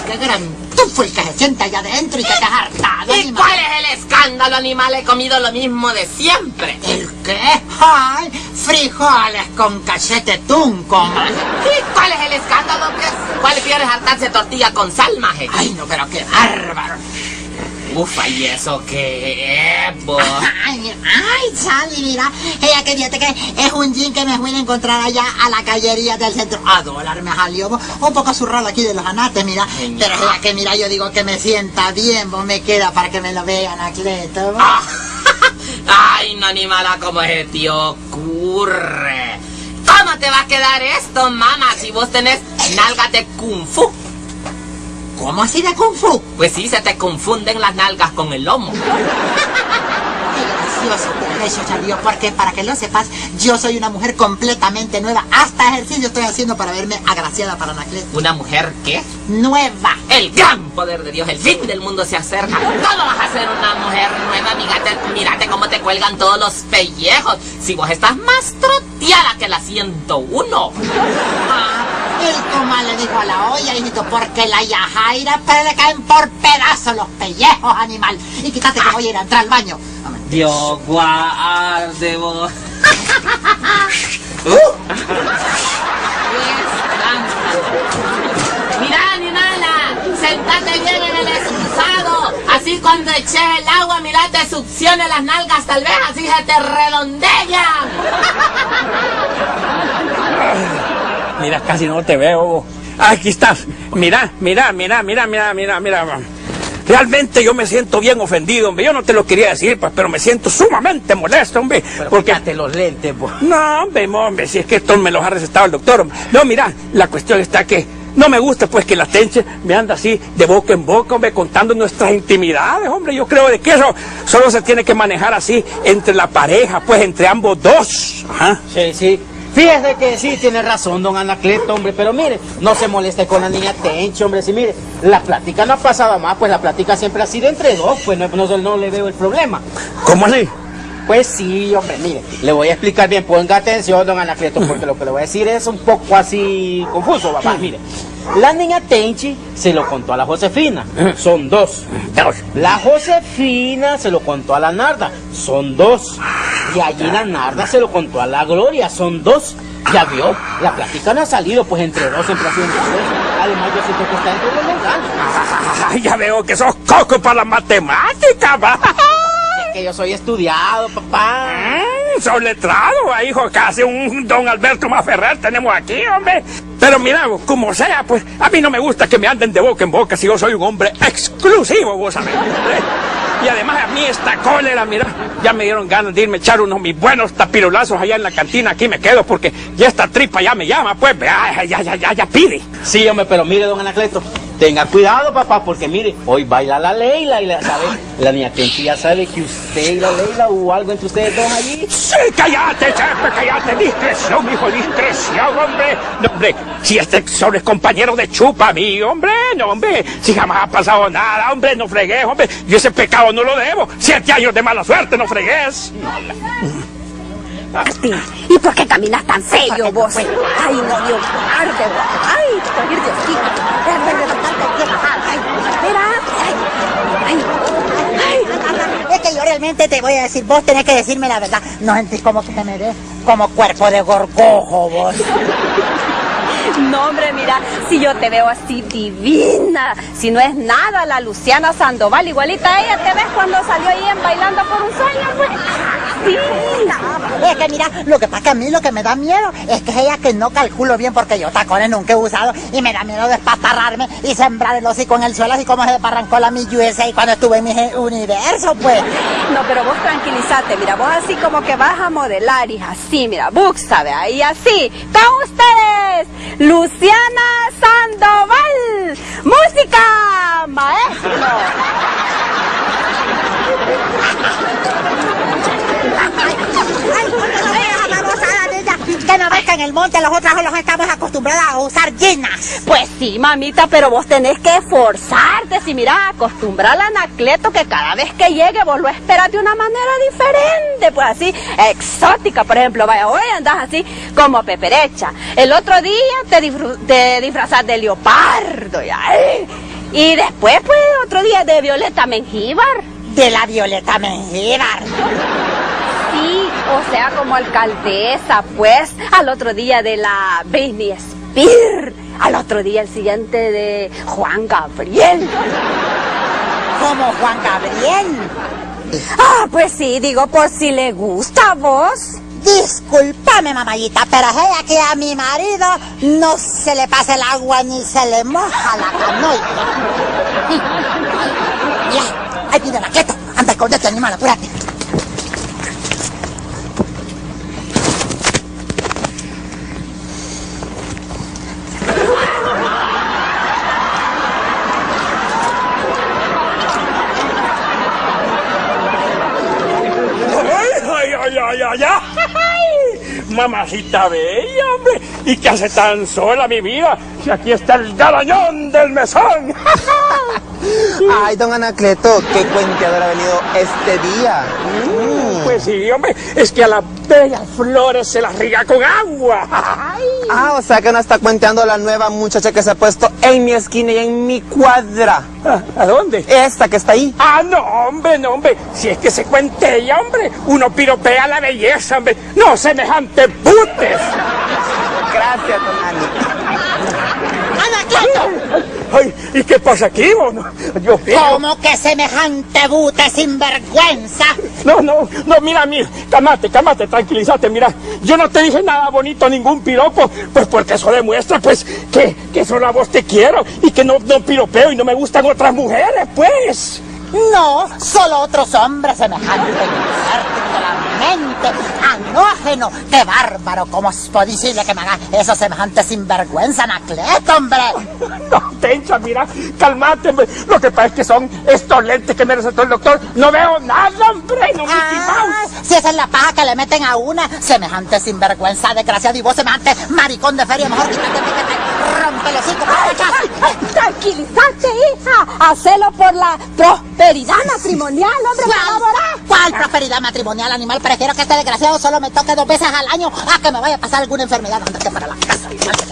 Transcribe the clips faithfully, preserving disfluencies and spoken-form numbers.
qué gran tufo el que se sienta allá adentro y que te has hartado, ¿Y animal? cuál es el escándalo, animal? He comido lo mismo de siempre. ¿El qué? ¡Ay! Frijoles con cachete tunco, man. ¿Y cuál es el escándalo? ¿Cuál quieres hartarse tortilla con sal, maje? Ay, no, pero qué bárbaro. Ufa, ¿y eso qué es, vos? Ay, ay, Charlie, mira, ella que fíjate que es un jean que me fui a encontrar allá a la callería del centro. A dólar me salió, vos, un poco zurrado aquí de los anates, mira. Señor. Pero ella que mira, yo digo que me sienta bien, vos me queda para que me lo vean, Anacleto. Ah, ay, no, animala, ¿cómo se te ocurre? ¿Cómo te va a quedar esto, mamá, si vos tenés nalgas de kung fu? ¿Cómo así de kung fu? Pues sí, se te confunden las nalgas con el lomo. Qué gracioso, eso, Charlie, porque para que lo sepas, yo soy una mujer completamente nueva. Hasta ejercicio estoy haciendo para verme agraciada para Anacleto. ¿Una mujer qué? Nueva. El gran poder de Dios, el fin del mundo se acerca. ¿Cómo vas a ser una mujer nueva, amigate? Mírate cómo te cuelgan todos los pellejos. Si vos estás más troteada que la ciento uno. Ah, el comal le dijo a la olla, hijito, porque la yajaira pero le caen por pedazos los pellejos, animal. Y quítate que voy a ir a entrar al baño. Dios guarde vos. Mirá, animala, sentate bien en el excusado. Así cuando eches el agua, mirá, te succione las nalgas, tal vez así se te redondean. Mira, casi no te veo. Aquí estás. Mira, mira, mira, mira, mira, mira, mira. Realmente yo me siento bien ofendido, hombre. Yo no te lo quería decir, pues, pero me siento sumamente molesto, hombre. Pero porque fíjate los lentes, pues. No, hombre, hombre, si es que esto me los ha recetado el doctor, hombre. No, mira, la cuestión está que no me gusta, pues, que la Tenche me anda así de boca en boca, hombre, contando nuestras intimidades, hombre. Yo creo de que eso solo se tiene que manejar así entre la pareja, pues, entre ambos dos. Ajá. Sí, sí. Fíjese que sí, tiene razón, don Anacleto, hombre, pero mire, no se moleste con la niña Tenche, hombre, si mire, la plática no ha pasado más, pues la plática siempre ha sido entre dos, pues no, no, no le veo el problema. ¿Cómo así? Pues sí, hombre, mire, le voy a explicar bien, ponga atención, don Anacleto, porque lo que le voy a decir es un poco así confuso, papá, mire. La niña Tenchi se lo contó a la Josefina, son dos. Dos. La Josefina se lo contó a la Narda, son dos. Y allí la Narda se lo contó a la Gloria, son dos. Ya vio, la plática no ha salido, pues entre dos siempre ha sido entre dos. Además yo siento que está entre los engaños. Ay, ya veo que sos coco para la matemática, va. Es que yo soy estudiado, papá. Mm, sos letrado, hijo, casi un don Alberto Maferrer tenemos aquí, hombre. Pero mira, como sea, pues a mí no me gusta que me anden de boca en boca si yo soy un hombre exclusivo, vos sabés, hombre. Y además a mí esta cólera, mira, ya me dieron ganas de irme a echar unos mis buenos tapirulazos allá en la cantina. Aquí me quedo porque ya esta tripa ya me llama, pues, ya, ya, ya, ya, ya pide. Sí, hombre, pero mire, don Anacleto, tenga cuidado, papá, porque mire, hoy baila la Leila y la, ¿sabe? La niña Tenchi ya sabe que usted y la Leila hubo algo entre ustedes dos allí. Sí, cállate, chefe, cállate, discreción, hijo, discreción, hombre. No, hombre, si este solo es compañero de chupa mío, hombre, no, hombre, si jamás ha pasado nada, hombre, no fregues, hombre, yo ese pecado no lo debo. Siete años de mala suerte, no fregues. Martín, ¿y por qué caminas tan feo vos? Ay, no, Dios, arte, vos. Ay, por ir Dios, quita. Ay, espera. Ay, ay, ay. Es que yo realmente te voy a decir, vos tenés que decirme la verdad. No sentís como que se me ve como cuerpo de gorgojo, vos. No, hombre, mira, si yo te veo así divina, si no es nada la Luciana Sandoval, igualita a ella te ves cuando salió ahí en Bailando por un Sueño, pues. Sí. Es que mira, lo que pasa que a mí lo que me da miedo es que ella que no calculo bien porque yo tacones nunca he usado y me da miedo despatarrarme y sembrar el hocico en el suelo así como se desbarrancó la mi U S A cuando estuve en mi universo, pues. No, pero vos tranquilízate, mira, vos así como que vas a modelar, hija, así, mira, buxa, ve ahí así, con ustedes, Luciana Sandoval, música, maestro. Que no ves que en el monte los otros los estamos acostumbrados a usar jeans. Pues sí, mamita, pero vos tenés que esforzarte. Si mira, acostumbrar al Anacleto que cada vez que llegue vos lo esperas de una manera diferente, pues así, exótica. Por ejemplo, vaya, hoy andás así como peperecha. El otro día te, disfru te disfrazas de leopardo, ya. Y después, pues, otro día de Violeta Mengíbar. De la Violeta Mengíbar. Sí, o sea, como alcaldesa, pues. Al otro día de la Britney Spears. Al otro día, el siguiente, de Juan Gabriel. ¿Como Juan Gabriel? Ah, pues sí, digo, por si le gusta a vos. Discúlpame, mamayita, pero es ella que a mi marido no se le pasa el agua ni se le moja la canoa. Ya, ahí pide la quieto. Anda, escondete, animal, apúrate. Ay, ay, ay, ay, ay. Mamacita bella, hombre. ¿Y qué hace tan sola, mi vida? Si aquí está el garañón del mesón. Ay, don Anacleto, qué cuenteador ha venido este día. Mm. Pues sí, hombre, es que a las bellas flores se las riega con agua. Ay. Ah, o sea que no está cuenteando la nueva muchacha que se ha puesto en mi esquina y en mi cuadra. ¿A dónde? Esta que está ahí. Ah, no, hombre, no, hombre. Si es que se cuentella, hombre. Uno piropea la belleza, hombre. No semejante putes. Gracias, don Ani. ¡Anacleto! Ay, ¿y qué pasa aquí, bono? Dios mío. ¿Cómo que semejante bute sinvergüenza? No, no, no, mira, mira, calmate, calmate, tranquilízate, mira. Yo no te dije nada bonito, ningún piropo, pues porque eso demuestra, pues, que, que solo a vos te quiero y que no, no piropeo y no me gustan otras mujeres, pues. No, solo otros hombres semejantes, infértilmente, anógeno. ¡Qué bárbaro! ¿Cómo es posible que me haga eso semejante sinvergüenza, Anacleto, hombre? No, Tencha, mira, calmate, hombre. Lo que pasa es que son estos lentes que me recetó el doctor. No veo nada, hombre, no me Ah, si esa es la paja que le meten a una, semejante sinvergüenza, desgraciado, y vos semejante maricón de feria, mejor quítate que te rompe los hocico. Tranquilízate, hija. Hacelo por la prosperidad matrimonial, hombre, por favor. ¿Cuál prosperidad matrimonial, animal? Prefiero que este desgraciado solo me toque dos veces al año a que me vaya a pasar alguna enfermedad. Andate para la casa.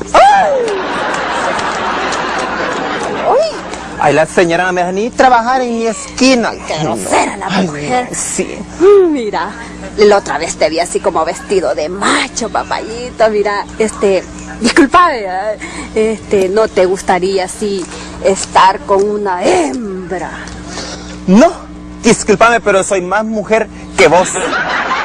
Uy. Ay, la señora no me deja ni trabajar en mi esquina. Qué grosera la mujer. Ay, sí. Mm, Mira, la otra vez te vi así como vestido de macho, papayito. Mira, este, disculpa, ¿verdad? este, ¿no te gustaría así estar con una hembra? No, discúlpame, pero soy más mujer que vos.